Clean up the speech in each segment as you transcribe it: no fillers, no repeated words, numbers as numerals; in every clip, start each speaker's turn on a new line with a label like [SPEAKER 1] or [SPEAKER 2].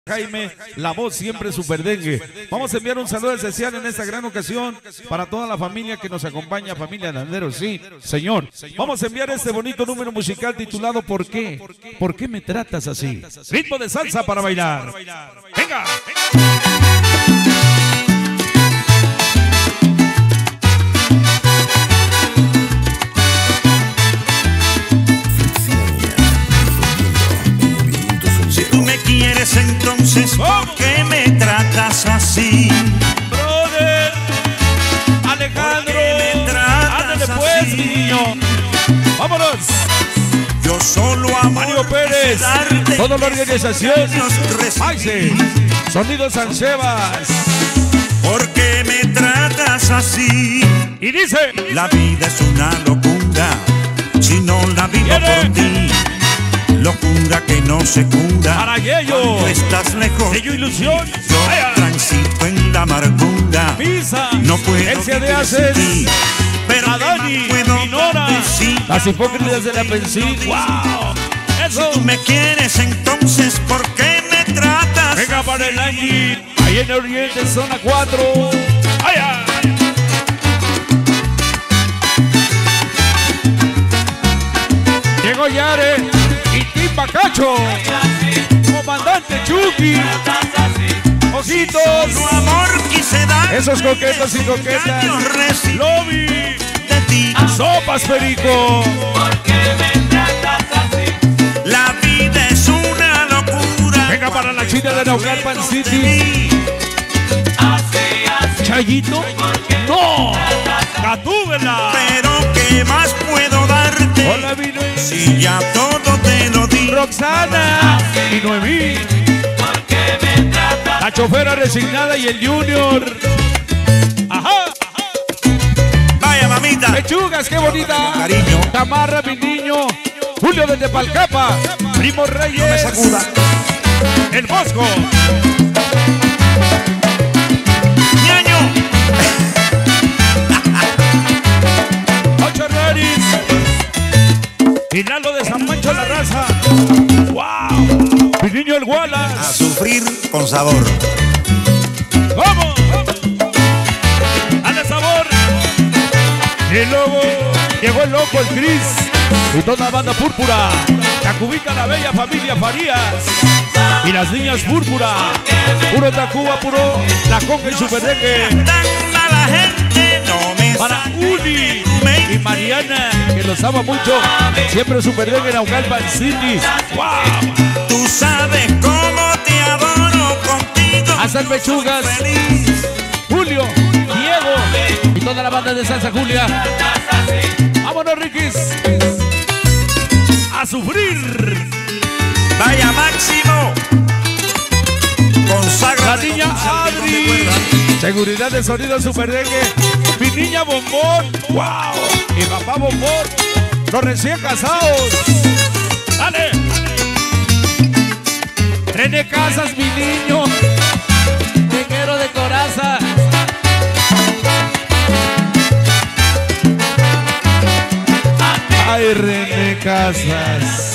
[SPEAKER 1] Jaime, la voz siempre super dengue. Vamos a enviar un saludo especial en esta gran ocasión para toda la familia que nos acompaña, familia Landeros. Sí, señor. Vamos a enviar este bonito número musical titulado ¿Por qué? ¿Por qué me tratas así? Ritmo de salsa para bailar. ¡Venga!
[SPEAKER 2] Entonces, ¿por qué me tratas así?
[SPEAKER 1] Brother, Alejandro, ándale pues, mi niño. Vámonos.
[SPEAKER 2] Yo solo amo
[SPEAKER 1] Mario Pérez, toda la organización, Maise, Sonido San Sebas.
[SPEAKER 2] ¿Por qué me tratas así?
[SPEAKER 1] Y dice:
[SPEAKER 2] la vida es una locura, si no la vivo por ti. Locura que no se cura.
[SPEAKER 1] Para Yello,
[SPEAKER 2] tú estás lejos.
[SPEAKER 1] Yello Ilusión.
[SPEAKER 2] Yo transito en la amargura.
[SPEAKER 1] Pisa.
[SPEAKER 2] No puedo
[SPEAKER 1] el de haces.
[SPEAKER 2] Pero
[SPEAKER 1] a Dani, Minora. Las hipócritas de la Pensil. ¡Wow! Eso.
[SPEAKER 2] Si tú me quieres, entonces, ¿por qué me tratas?
[SPEAKER 1] Venga para el Angie. Ahí en el Oriente, zona 4. ¡Ay, ay! Llegó Yare y Tim Bacacho, comandante Chucky, ojitos,
[SPEAKER 2] tu amor quise dar,
[SPEAKER 1] esos coquetos y coquetas, lobby,
[SPEAKER 2] de ti,
[SPEAKER 1] sopas perico.
[SPEAKER 3] ¿Por qué me tratas así?
[SPEAKER 2] La vida es una locura.
[SPEAKER 1] Venga para la china de Naucalpan City.
[SPEAKER 3] Así,
[SPEAKER 1] Chayito, no, Gatúbela.
[SPEAKER 2] Pero ¿qué más puedo darte?
[SPEAKER 1] Hola, vino.
[SPEAKER 2] Si ya todo te lo di.
[SPEAKER 1] Roxana y Noemí, la chofera resignada y el Junior. Ajá.
[SPEAKER 2] Vaya, mamita.
[SPEAKER 1] Pechugas, qué bonita.
[SPEAKER 2] Cariño.
[SPEAKER 1] Tamarra, mi niño. Julio desde Palcapa. Primo Reyes.
[SPEAKER 2] No me sacuda.
[SPEAKER 1] El Bosco.
[SPEAKER 2] Ñaño.
[SPEAKER 1] Ocho Raris. Y Lalo de San Pancho la Raza. ¡Wow! Mi niño el
[SPEAKER 2] A
[SPEAKER 1] Wallace.
[SPEAKER 2] sufrir con sabor.
[SPEAKER 1] ¡Vamos! ¡Dale sabor! Y luego llegó el loco, el Cris. Y toda la banda púrpura. Tacubita, la bella familia Farías. Y las niñas púrpura. Puro Tacuba, puro La Conga y Super Dengue.
[SPEAKER 2] Tan mala gente no me
[SPEAKER 1] Para
[SPEAKER 2] saque
[SPEAKER 1] Uli y Mariana, que los ama mucho. Siempre Super Dengue en Naucalpan City. ¡Wow!
[SPEAKER 2] Tú sabes cómo te adoro contigo.
[SPEAKER 1] Hasta el Pechugas,
[SPEAKER 2] Feliz.
[SPEAKER 1] Julio, Diego y toda la banda de Salsa Julia. ¡Vámonos, Riquis! ¡A sufrir!
[SPEAKER 2] Vaya, Máximo. Consagra.
[SPEAKER 1] La niña Adri. Seguridad de sonido Super Dengue. Mi niña Bombón. ¡Wow! Y papá Bombón. Los recién casados. ¡Dale! René Casas, mi niño. Tequero de coraza. Ay, René Casas.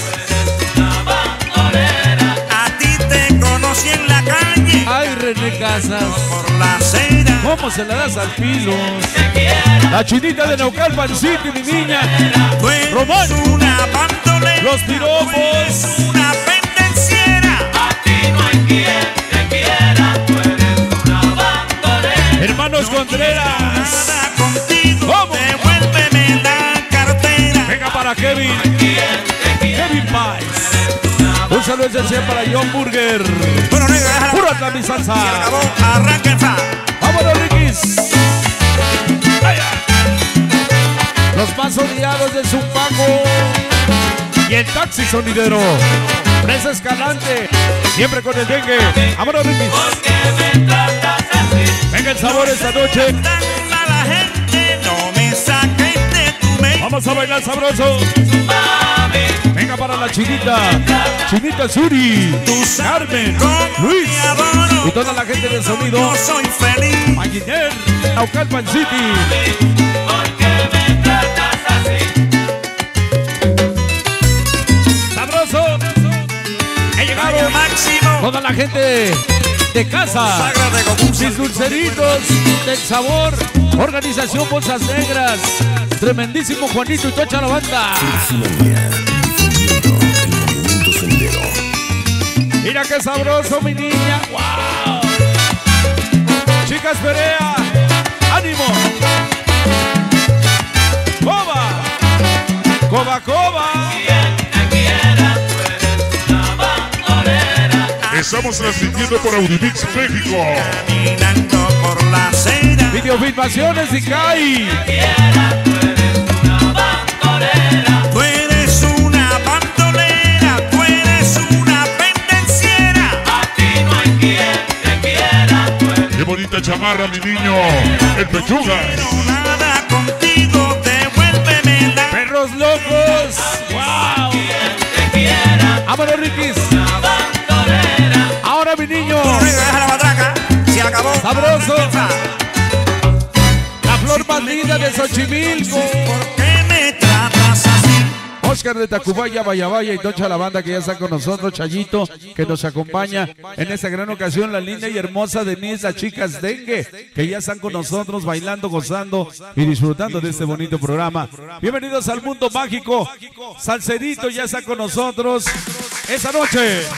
[SPEAKER 2] A ti te conocí en la calle.
[SPEAKER 1] Ay, René Casas.
[SPEAKER 2] Por la acera.
[SPEAKER 1] ¿Cómo se la das al filo? La chinita de Naucalpan City, mi niña.
[SPEAKER 2] Tú eres
[SPEAKER 1] Román.
[SPEAKER 2] una bandolera.
[SPEAKER 1] Los piropos.
[SPEAKER 2] Una pendenciera.
[SPEAKER 3] A ti no hay quien te quiera, tú eres una bandolera.
[SPEAKER 1] Hermanos Contreras.
[SPEAKER 2] Nada contigo.
[SPEAKER 1] ¿Cómo?
[SPEAKER 2] Devuélveme la cartera.
[SPEAKER 1] Venga para Kevin. Kevin Pais. Un saludo especial para John Burger.
[SPEAKER 2] Bueno, negra, déjala.
[SPEAKER 1] Puro Atlanta, mi salsa.
[SPEAKER 2] Se acabó. Arranca el fa.
[SPEAKER 1] Vámonos, Riquis. Ay, ay. Los más odiados de Zumpango. Y el taxi sonidero. Presa Escalante. Siempre con el dengue. Vámonos, Riquis.
[SPEAKER 3] ¿Por qué me tratas así?
[SPEAKER 1] Venga el sabor esta noche.
[SPEAKER 2] Tan mala gente. No me saques de tu mente.
[SPEAKER 1] Vamos a bailar sabroso.
[SPEAKER 3] Mami,
[SPEAKER 1] Venga para la chinita. Chinita Suri.
[SPEAKER 2] Tú sabes
[SPEAKER 1] Carmen.
[SPEAKER 2] cómo
[SPEAKER 1] Luis.
[SPEAKER 2] te adoro.
[SPEAKER 1] Y toda la gente del sonido.
[SPEAKER 2] Yo soy feliz.
[SPEAKER 1] Maginer. Naucalpan City.
[SPEAKER 3] ¿por qué me tratas así?
[SPEAKER 1] Sabroso. He llegado.
[SPEAKER 2] Vaya, Máximo.
[SPEAKER 1] Toda la gente de casa, mis dulceritos del sabor, organización Bolsas Negras, tremendísimo Juanito y tocha la banda. Mira qué sabroso, mi niña. ¡Wow! Chicas Perea, ánimo. Coba, coba, coba.
[SPEAKER 4] Estamos transmitiendo por Audimix México.
[SPEAKER 2] Caminando por la acera.
[SPEAKER 1] Videofilmaciones y CAI.
[SPEAKER 2] Tú eres una bandolera, tú eres una pendenciera.
[SPEAKER 3] A ti no hay quien te quiera.
[SPEAKER 4] Qué bonita chamarra, mi niño. El Pechugas.
[SPEAKER 2] Pero nada contigo, devuélveme la.
[SPEAKER 1] Perros locos. ¡Wow!
[SPEAKER 3] Te quiera.
[SPEAKER 1] ¡Vámonos, Riquis!
[SPEAKER 3] Bandolera.
[SPEAKER 1] Ahora, mi niño.
[SPEAKER 2] Deja la matraca, se acabó.
[SPEAKER 1] Sabroso. La flor más linda de Xochimilco.
[SPEAKER 2] ¿Por qué me tratas así?
[SPEAKER 1] Oscar de Tacubaya, Vaya y tocha la banda que ya está con nosotros, Chayito, que nos acompaña en esta gran ocasión, la linda y hermosa Denise, las chicas Dengue, que ya están con nosotros bailando, gozando y disfrutando de este bonito programa. Bienvenidos al mundo mágico. Salcerito ya está con nosotros esta noche.